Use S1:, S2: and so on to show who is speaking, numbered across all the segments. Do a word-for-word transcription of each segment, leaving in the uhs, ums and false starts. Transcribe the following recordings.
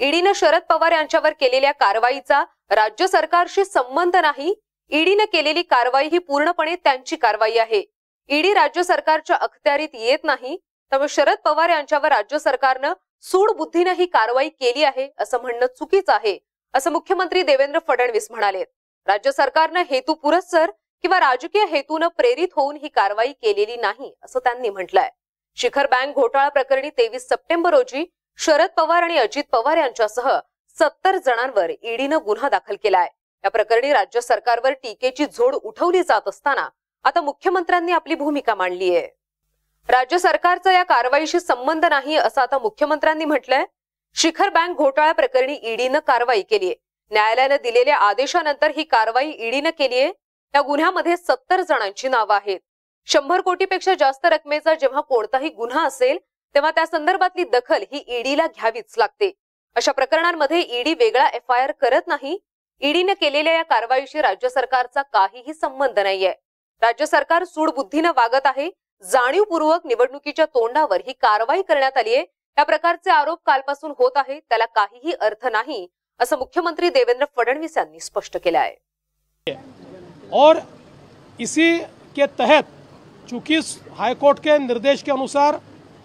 S1: ईडीने शरद पवार यांच्यावर केलेल्या कारवाईचा राज्य सरकारशी संबंध नाही। ईडीने केलेली कारवाई ही पूर्णपणे त्यांची कारवाई आहे। ईडी राज्य सरकारच्या अखत्यारीत येत नाही, त्यामुळे शरद पवार यांच्यावर राज्य सरकारनं सूड बुद्धीने ही कारवाई केली आहे असं म्हणणं चुकीचं आहे, असं मुख्यमंत्री देवेंद्र फडणवीस म्हणाले। राज्य सरकारनं हेतुपुरस्सर किंवा राजकीय हेतूने प्रेरित होऊन ही कारवाई केलेली नाही असं त्यांनी म्हटलंय। शिखर बँक घोटाळा प्रकरणी तेवीस सप्टेंबर रोजी शरद पवार आणि अजित पवार यांच्यासह सत्तर जणांवर ईडीने गुन्हा दाखल केलाय। या प्रकरणी राज्य सरकारवर टीकेची झोड उठवली जात असताना आता मुख्यमंत्र्यांनी आपली भूमिका मांडली आहे। राज्य सरकारचा या कारवाईशी संबंध नाही असं आता मुख्यमंत्र्यांनी म्हटलंय। शिखर बँक घोटाळा प्रकरणी ईडीने कारवाई केली आहे। न्यायालयाने दिलेल्या आदेशानंतर ही कारवाई ईडीने केली आहे। या गुन्ह्यामध्ये सत्तर जणांची नावं आहेत। शंभर कोटीपेक्षा जास्त रकमेचा जेव्हा कोणताही गुन्हा असेल तेव्हा त्या संदर्भातली दखल ही ईडीला घ्यावीच लागते। अशा प्रकरणांमध्ये ईडी वेगळा एफ आय आर करत नाही। ईडीने केलेल्या या कारवाईशी राज्य सरकारचा काहीही संबंध नाहीये। राज्य सरकार सूडबुद्धीने वागत आहे। जाणीवपूर्वक निवडणुकीच्या तोंडावर ही कारवाई करण्यात आली आहे। या प्रकारचे आरोप कालपासून होत आहेत, त्याला काहीही अर्थ नाही असं मुख्यमंत्री देवेंद्र फडणवीस यांनी स्पष्ट केलं आहे।
S2: और इसी के तहत चूंकि हाईकोर्ट के निर्देश के अनुसार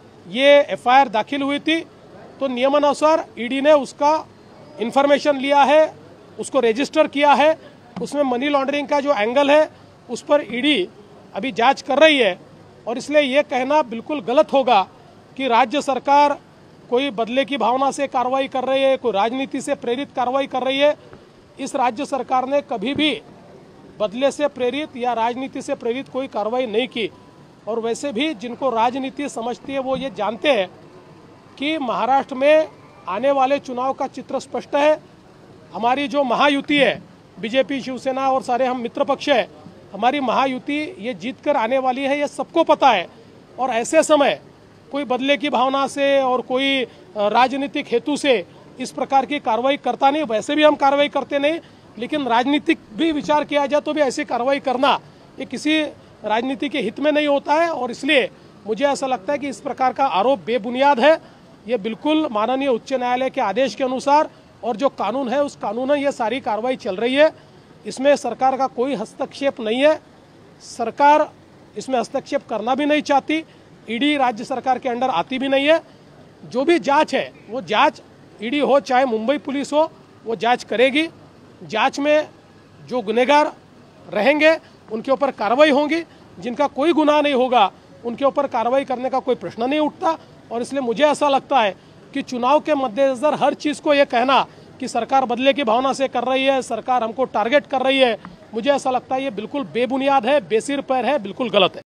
S2: ये एफ आई आर दाखिल हुई थी, तो नियमानुसार ईडी ने उसका इंफॉर्मेशन लिया है, उसको रजिस्टर किया है। उसमें मनी लॉन्ड्रिंग का जो एंगल है उस पर ईडी अभी जांच कर रही है। और इसलिए ये कहना बिल्कुल गलत होगा कि राज्य सरकार कोई बदले की भावना से कार्रवाई कर रही है, कोई राजनीति से प्रेरित कार्रवाई कर रही है। इस राज्य सरकार ने कभी भी बदले से प्रेरित या राजनीति से प्रेरित कोई कार्रवाई नहीं की। और वैसे भी जिनको राजनीति समझती है वो ये जानते हैं कि महाराष्ट्र में आने वाले चुनाव का चित्र स्पष्ट है। हमारी जो महायुति है, बीजेपी, शिवसेना और सारे हम मित्र पक्ष है, हमारी महायुति ये जीत कर आने वाली है, ये सबको पता है। और ऐसे समय कोई बदले की भावना से और कोई राजनीतिक हेतु से इस प्रकार की कार्रवाई करता नहीं। वैसे भी हम कार्रवाई करते नहीं, लेकिन राजनीतिक भी विचार किया जाए तो भी ऐसी कार्रवाई करना ये किसी राजनीति के हित में नहीं होता है। और इसलिए मुझे ऐसा लगता है कि इस प्रकार का आरोप बेबुनियाद है। ये बिल्कुल माननीय उच्च न्यायालय के आदेश के अनुसार और जो कानून है उस कानून में ये सारी कार्रवाई चल रही है। इसमें सरकार का कोई हस्तक्षेप नहीं है। सरकार इसमें हस्तक्षेप करना भी नहीं चाहती। ईडी राज्य सरकार के अंडर आती भी नहीं है। जो भी जांच है वो जांच ईडी हो चाहे मुंबई पुलिस हो, वो जांच करेगी। जांच में जो गुनहगार रहेंगे उनके ऊपर कार्रवाई होगी। जिनका कोई गुनाह नहीं होगा उनके ऊपर कार्रवाई करने का कोई प्रश्न नहीं उठता। और इसलिए मुझे ऐसा लगता है कि चुनाव के मद्देनजर हर चीज़ को ये कहना कि सरकार बदले की भावना से कर रही है, सरकार हमको टारगेट कर रही है, मुझे ऐसा लगता है ये बिल्कुल बेबुनियाद है, बेसिर पैर है, बिल्कुल गलत है।